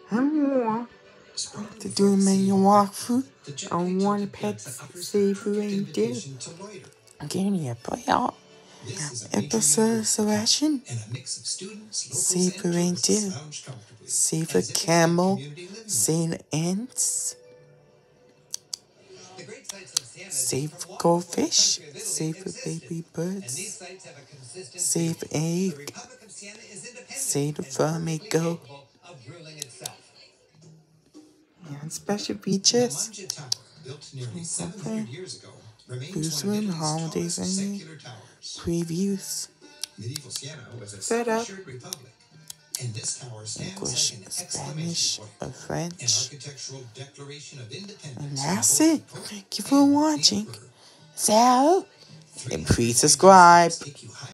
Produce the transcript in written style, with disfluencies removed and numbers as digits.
more to do a manual walkthrough on one pet safe reindeer. Again, yeah, play out episode selection. Safe reindeer, safe camel, safe ants, safe goldfish, safe baby birds, safe egg, safe flamingo. And special features. Booster holidays and previews. Setup. English, Spanish, or French. And that's it. Thank you for watching. So, and please subscribe.